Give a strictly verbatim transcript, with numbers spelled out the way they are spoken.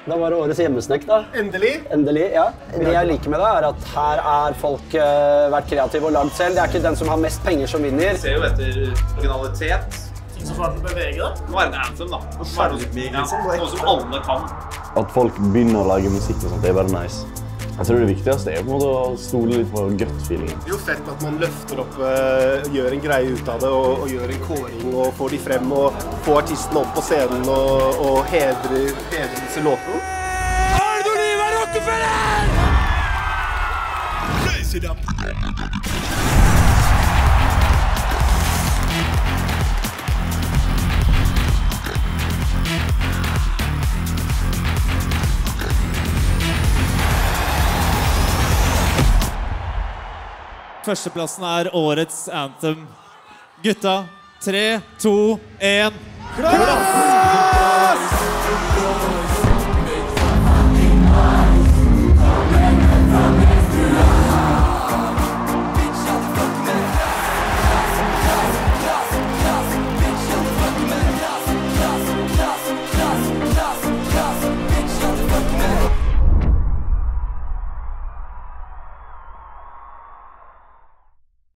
Da var det årets hjemmesnekk da. Endelig. Endelig, ja. Det jeg liker med det er at her er folk uh, vært kreative og lagd selv. Det er ikke den som har mest penger som vinner. Vi ser jo etter originalitet. Ting som får den bevege da. Nå er det en anthem da. Nå er det litt mye, liksom. Noe som alle kan. At folk begynner å lage musikk og sånt, det er bare nice. Jeg tror det viktigste er på en måte å stole litt på gut-feelingen. Det er jo fett at man løfter opp, uh, gjør en greie ut av det, og, og gjør en kåring, og får de frem, og får artisten opp på scenen, og, og hedrer, hedrer disse låtene. Arne Oliver Rockefeller! Raise it up! Førsteplassen er årets anthem. Gutta, tre, to, en, klass!